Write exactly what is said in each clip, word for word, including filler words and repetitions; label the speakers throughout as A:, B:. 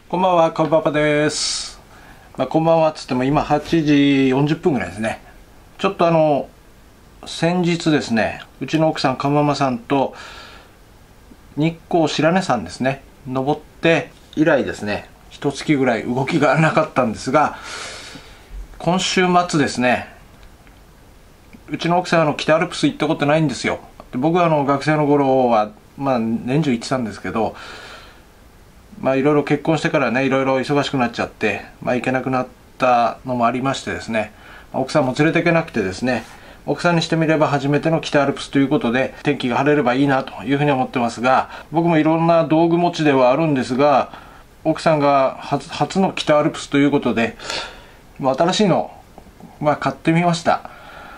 A: こんばんは、かぶパパです。まあ、こんばんはっつっても今はちじよんじゅっぷんぐらいですね。ちょっとあの先日ですね、うちの奥さんかママさんと日光白根山ですね登って以来ですね、一月ぐらい動きがなかったんですが、今週末ですね、うちの奥さんはあの北アルプス行ったことないんですよ。で僕はあの学生の頃はまあ年中行ってたんですけど、まあいろいろ結婚してからね、いろいろ忙しくなっちゃって、まあ行けなくなったのもありましてですね、奥さんも連れていけなくてですね、奥さんにしてみれば初めての北アルプスということで、天気が晴れればいいなというふうに思ってますが、僕もいろんな道具持ちではあるんですが、奥さんが初、初の北アルプスということで、新しいの、まあ買ってみました。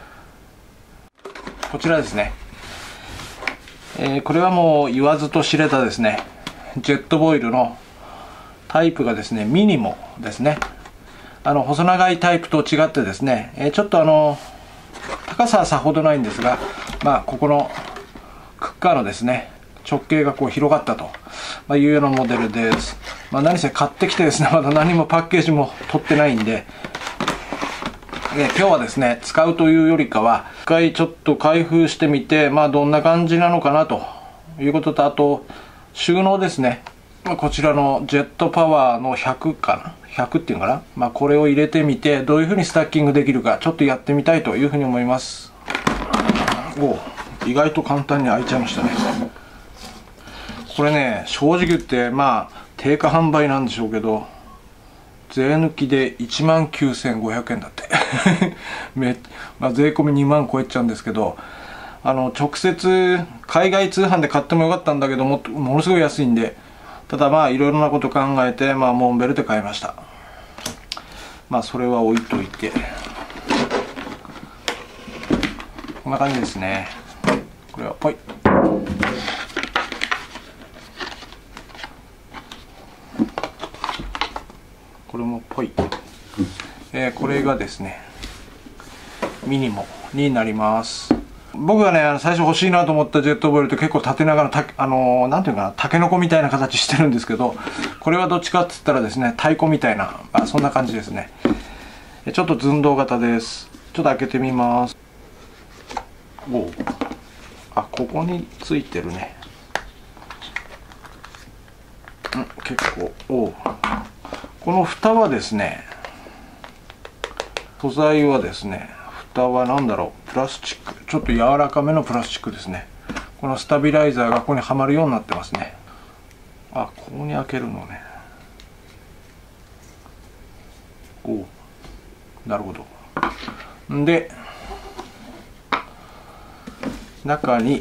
A: こちらですね。えー、これはもう言わずと知れたですね、ジェットボイルのタイプがですね、ミニモですね。あの細長いタイプと違ってですね、えー、ちょっとあの高さはさほどないんですが、まあここのクッカーのですね直径がこう広がったと、まあ、いうようなモデルです。まあ、何せ買ってきてですね、まだ何もパッケージも取ってないんで、で今日はですね使うというよりかは一回ちょっと開封してみて、まあどんな感じなのかなということと、あと収納ですね、こちらのジェットパワーのひゃくかな、ひゃくっていうのかな、まあ、これを入れてみてどういうふうにスタッキングできるかちょっとやってみたいというふうに思います。お意外と簡単に開いちゃいましたね。これね、正直言ってまあ定価販売なんでしょうけど、税抜きでいちまんきゅうせんごひゃくえんだってめ、まあ、税込みにまん超えちゃうんですけど、あの直接海外通販で買ってもよかったんだけど も, ものすごい安いんで、ただまあいろいろなこと考えて、まあ、モンベルで買いました。まあそれは置いといて、こんな感じですね。これはポイ、これもポイ、えー、これがですねミニモになります。僕がね、あの最初欲しいなと思ったジェットボイルって結構縦長のた、あのー、なんていうかな、タケノコみたいな形してるんですけど、これはどっちかって言ったらですね、太鼓みたいな、あ、そんな感じですね。ちょっと寸胴型です。ちょっと開けてみます。おお、あ、ここについてるね。うん、結構、おお。この蓋はですね、素材はですね、蓋は何だろう、プラスチック、ちょっと柔らかめのプラスチックですね。このスタビライザーがここにはまるようになってますね。あ、ここに開けるのね。おお、なるほど。んで中に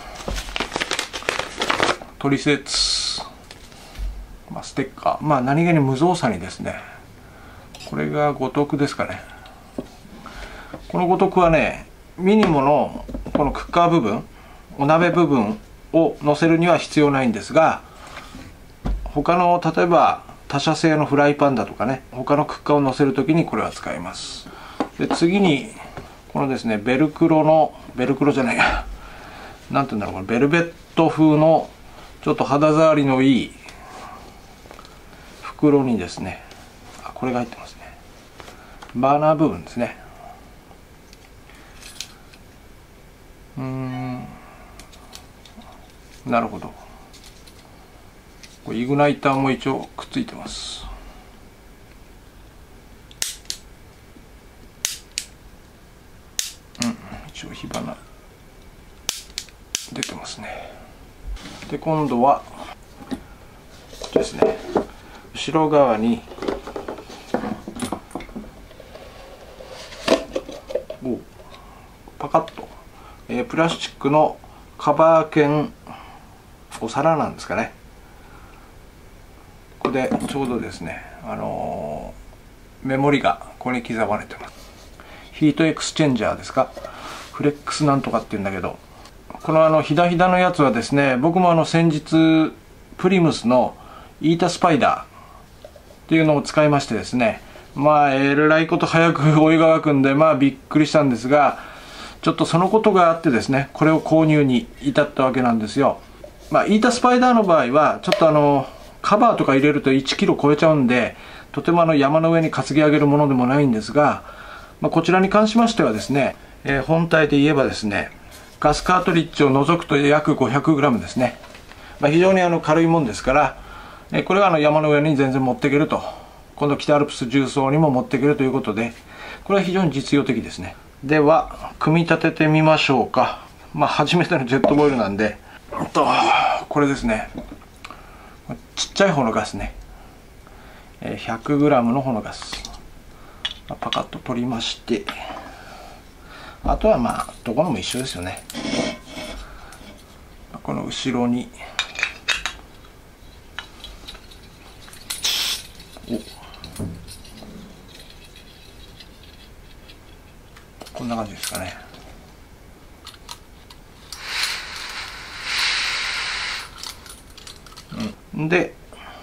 A: トリセツ、まあ、ステッカー、まあ何気に無造作にですね、これが五徳ですかね。この五徳はね、ミニモのこのクッカー部分、お鍋部分を乗せるには必要ないんですが、他の例えば他社製のフライパンだとかね、他のクッカーを乗せるときにこれは使います。で次にこのですね、ベルクロのベルクロじゃないや、なんていうんだろう、これベルベット風のちょっと肌触りのいい袋にですね、あ、これが入ってますね。バーナー部分ですね。うーん、なるほど。これイグナイターも一応くっついてます。うん、一応火花出てますね。で今度はこっちですね、後ろ側におパカッと、えー、プラスチックのカバー兼お皿なんですかね。ここでちょうどですね、あのー、メモリがここに刻まれてます。ヒートエクスチェンジャーですか、フレックスなんとかっていうんだけど、このあのひだひだのやつはですね、僕もあの先日プリムスのイータスパイダーっていうのを使いましてですね、まあえらいこと早くお湯が沸くんで、まあびっくりしたんですが、ちょっとそのことがあってですね、これを購入に至ったわけなんですよ。まあイータスパイダーの場合はちょっとあの皮カバーとか入れるといちキロ超えちゃうんで、とてもあの山の上に担ぎ上げるものでもないんですが、まあ、こちらに関しましてはですね、えー、本体で言えばですね、ガスカートリッジを除くと約 ごひゃくグラム ですね。まあ、非常にあの軽いもんですから、えー、これはあの山の上に全然持っていけると。今度北アルプス縦走にも持っていけるということで、これは非常に実用的ですね。では組み立ててみましょうか。まあ初めてのジェットボイルなんで、とこれですね、ちっちゃい方のガスね、 ひゃくグラム の方のガスパカッと取りまして、あとはまあどこのも一緒ですよね。この後ろにこんな感じですかね。うん、で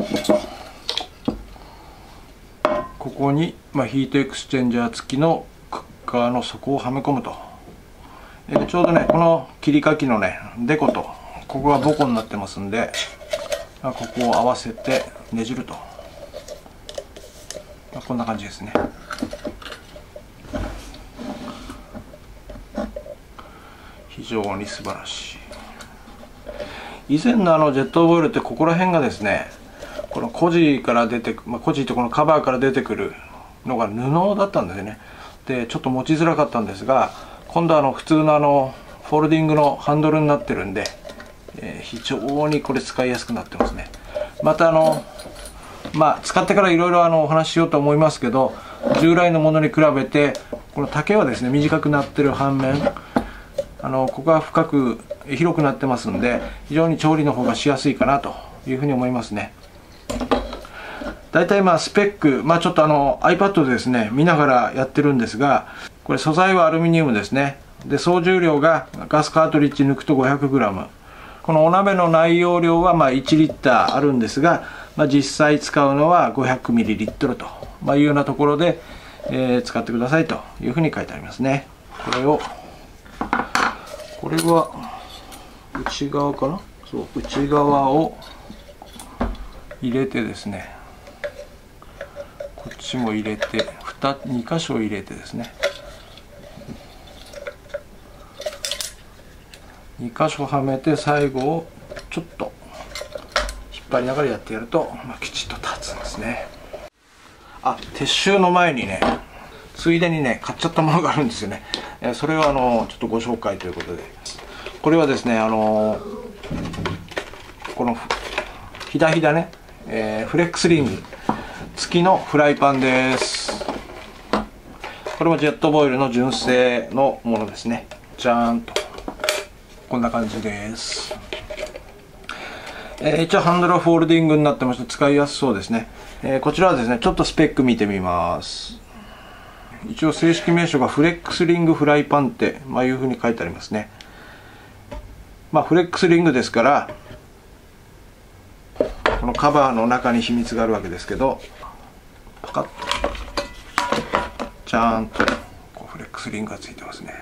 A: ここに、まあ、ヒートエクスチェンジャー付きのクッカーの底をはめ込むと。えちょうどねこの切りかきのねデコとここがボコになってますんで、まあ、ここを合わせてねじると、まあ、こんな感じですね。非常に素晴らしい。以前のあのジェットボイルってここら辺がですね、このコジから出てくる、まあ、コジってこのカバーから出てくるのが布だったんですよね。でちょっと持ちづらかったんですが、今度はあの普通のあのフォルディングのハンドルになってるんで、えー、非常にこれ使いやすくなってますね。またあのまあ使ってからいろいろお話ししようと思いますけど、従来のものに比べてこの丈はですね短くなってる反面、あのここが深く広くなってますんで、非常に調理の方がしやすいかなというふうに思いますね。だいたいまあスペック、まあ、ちょっとあの iPad でですね見ながらやってるんですが、これ素材はアルミニウムですね。で総重量がガスカートリッジ抜くと ごひゃくグラム、 このお鍋の内容量はまあいちリッターあるんですが、まあ、実際使うのは ごひゃくミリリットル と、まあ、いうようなところで、えー、使ってくださいというふうに書いてありますね。これをこれは内側かな、そう内側を入れてですね、こっちも入れて に, 2箇所入れてですね、に箇所はめて最後をちょっと引っ張りながらやってやると、まあ、きちっと立つんですね。あ、撤収の前にねついでにね買っちゃったものがあるんですよね。えそれをあのちょっとご紹介ということで、これはですねあのこのひだひだね、えー、フレックスリング付きのフライパンです。これもジェットボイルの純正のものですね。じゃーんとこんな感じです。えー、一応ハンドルはフォールディングになってまして使いやすそうですね。えー、こちらはですねちょっとスペック見てみます。一応正式名称がフレックスリングフライパンって、まあ、いうふうに書いてありますね。まあフレックスリングですからこのカバーの中に秘密があるわけですけど、パカッとちゃんとこうフレックスリングがついてますね。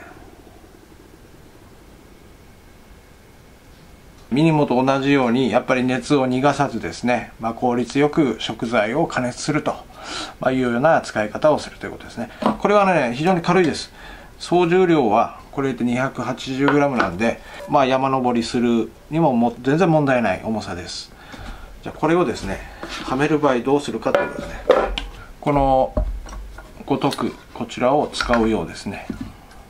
A: ミニモと同じようにやっぱり熱を逃がさずですね、まあ、効率よく食材を加熱すると、まあ、いうような使い方をするということですね。これはね非常に軽いです。総重量はこれで にひゃくはちじゅうグラム なんで、まあ、山登りするにもも全然問題ない重さです。じゃあこれをですねはめる場合どうするかということですね。このごとくこちらを使うようですね。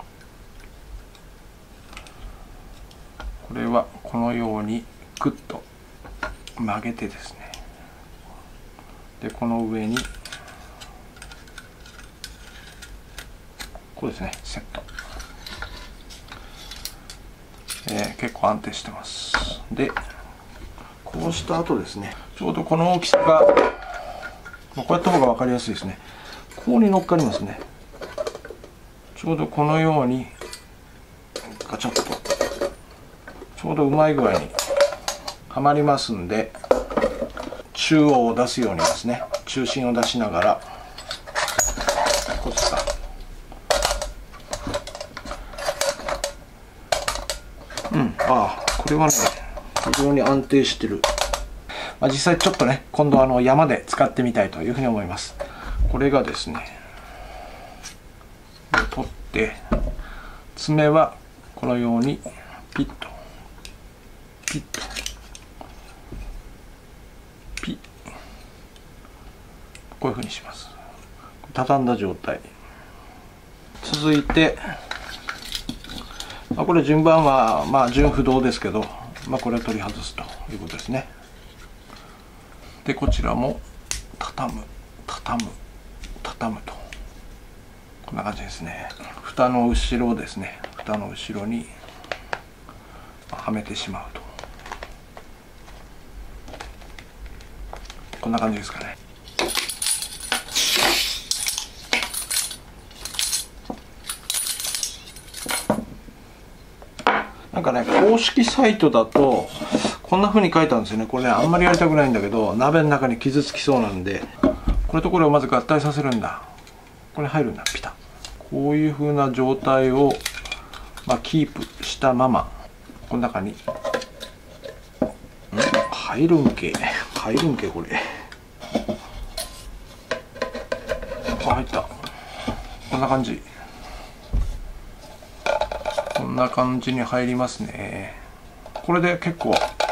A: これはこのようにグッと曲げてですね、でこの上にこうですねセット、えー、結構安定してます。でこうした後ですね、ちょうどこの大きさが、まあ、こうやった方が分かりやすいですね。ここに乗っかりますね。ちょうどこのようにガチャッとちょうどうまい具合にはまりますんで、中央を出すようにですね、中心を出しながらこうですか、うん、ああこれはね非常に安定してる。 まあ、実際ちょっとね今度あの山で使ってみたいというふうに思います。これがですね、取って爪はこのようにピッとピッとピッ、こういうふうにします。畳んだ状態。続いて、まあ、これ順番はまあ順不動ですけど、まあ、これを取り外すということですね。でこちらも畳む畳む畳むと、こんな感じですね。蓋の後ろですね、蓋の後ろにはめてしまうと、こんな感じですかね。なんかね、公式サイトだとこんな風に書いたんですよね。これね、あんまりやりたくないんだけど、鍋の中に傷つきそうなんで、これとこれをまず合体させるんだ。これ入るんだ、ピタッ。こういう風な状態を、まあ、キープしたままこの中にん入るんけ入るんけこれあ、入った。こんな感じ、こんな感じに入りますね。これで結構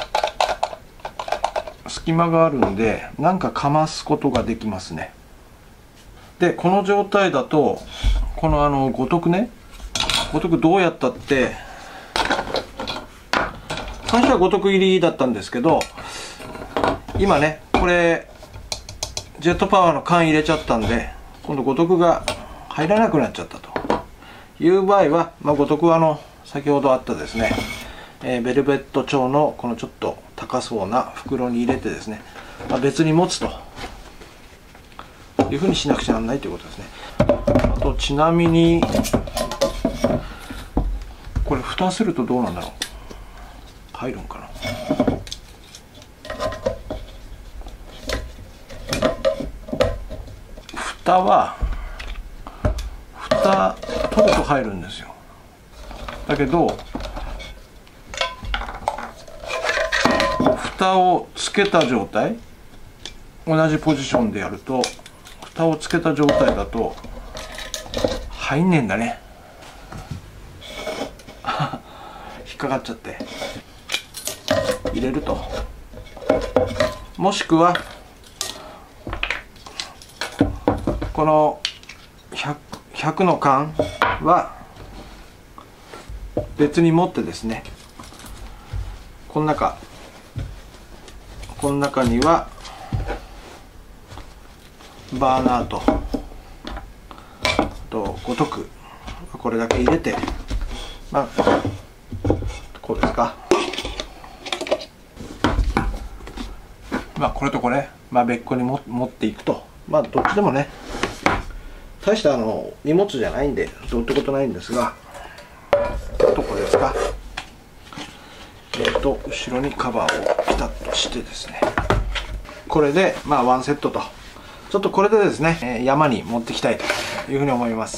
A: 隙間があるんで、なんかかますことができますね。でこの状態だと、このあの五徳ね、五徳どうやったって最初は五徳入りだったんですけど、今ねこれジェットパワーの缶入れちゃったんで、今度五徳が入らなくなっちゃったという場合は、まあ、五徳はあの先ほどあったですね、えー、ベルベット調のこのちょっと高そうな袋に入れてですね、まあ、別に持つというふうにしなくちゃならないということですね。あとちなみにこれ蓋するとどうなんだろう、入るんかな。蓋は蓋取ると入るんですよ。だけど蓋をつけた状態、同じポジションでやると、蓋をつけた状態だと入んねえんだね引っかかっちゃって入れると。もしくはこの ひゃく, ひゃくの缶は別に持ってですね、この中この中にはバーナーとあと五徳これだけ入れて、まあこうですか。まあこれとこれ、まあ、別個にも持っていくと、まあどっちでもね大したあの荷物じゃないんでどうってことないんですが、あとこれですか。えっと後ろにカバーをピタッとしてですね、これでまあワンセットと、ちょっとこれでですね山に持ってきたいというふうに思います。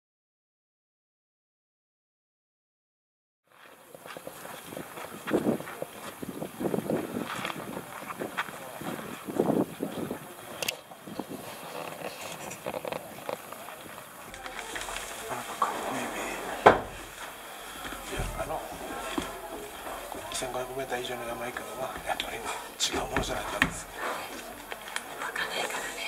A: せんごひゃくメーター以上の山行くのはやっぱりね違うものじゃないかんです。わかんないからね。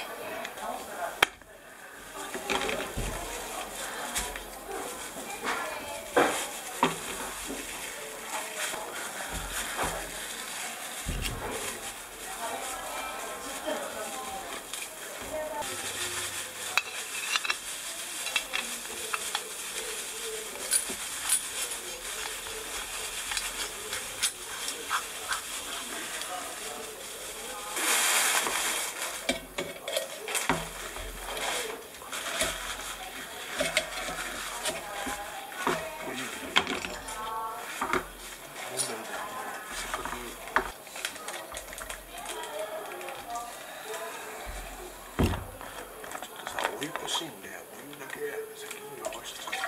A: お湯欲しいんで、お湯だけ先に沸かしてちゃう。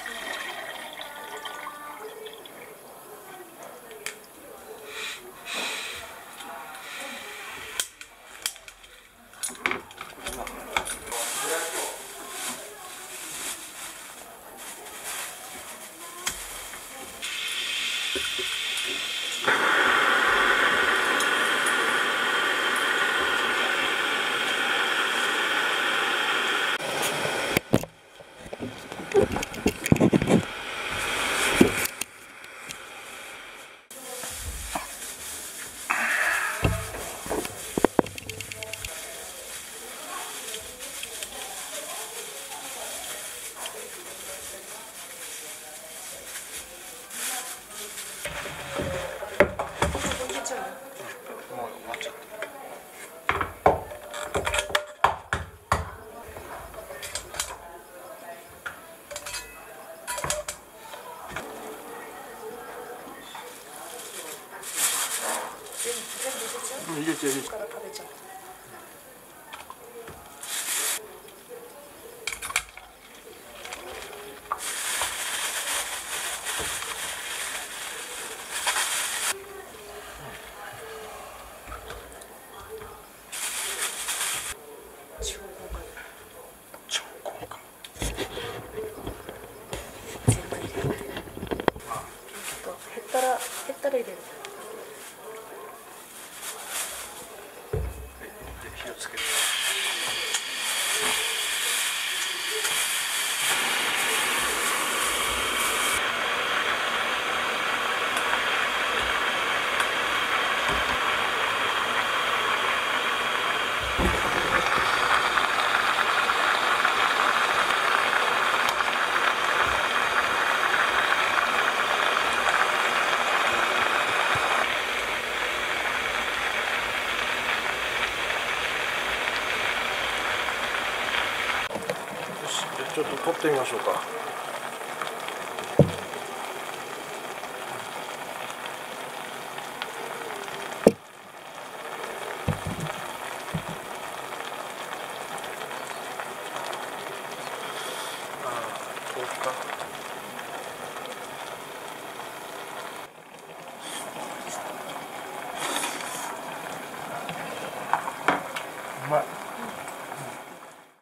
B: 入れちゃう入れちゃう。
C: から食べちゃう。
B: 超豪華。
C: 全部入れる。えっと減ったら減ったら入れる。
B: 火をつける。ちょっと撮ってみましょうか。ああ、豆腐か。うまい。